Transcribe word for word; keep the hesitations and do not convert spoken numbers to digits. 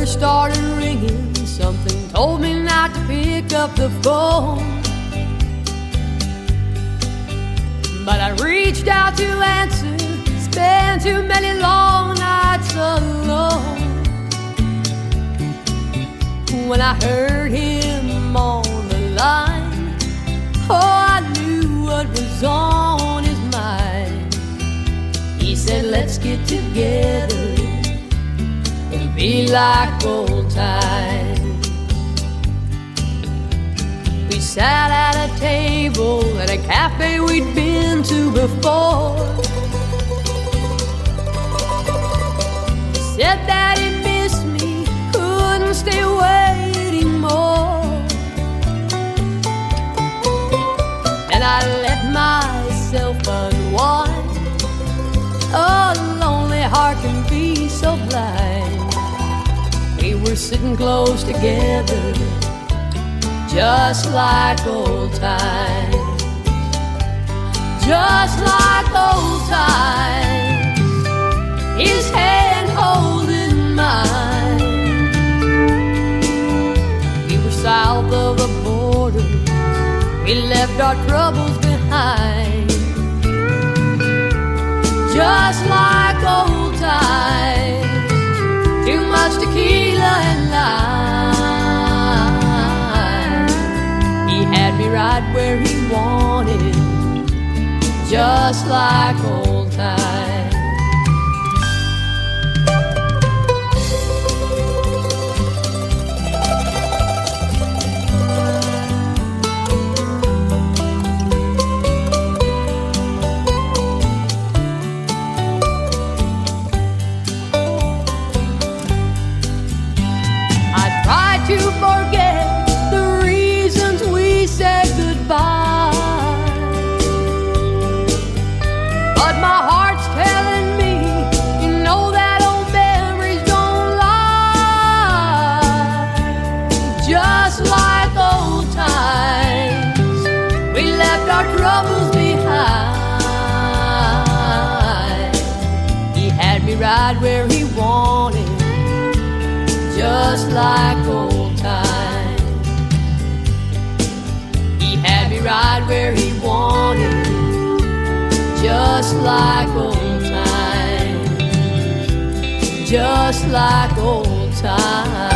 started ringing. Something told me not to pick up the phone, but I reached out to answer. Spent too many long nights alone. When I heard him on the line, oh, I knew what was on his mind. He said, let's get together and be like old times. We sat at a table at a cafe we'd been to before. He said that he missed me, couldn't stay waiting more. And I let myself unwind. Oh, a lonely heart can be so blind. We were sitting close together, just like old times, just like old times. His hand holding mine. We were south of the border, we left our troubles behind, just like old times. Too much tequila and lime. He had me right where he wanted, just like old times. To forget the reasons we said goodbye, but my heart's telling me, you know that old memories don't lie. Just like old times, we left our troubles behind. He had me right where he wanted, just like old times. He had me right where he wanted, just like old times, just like old times.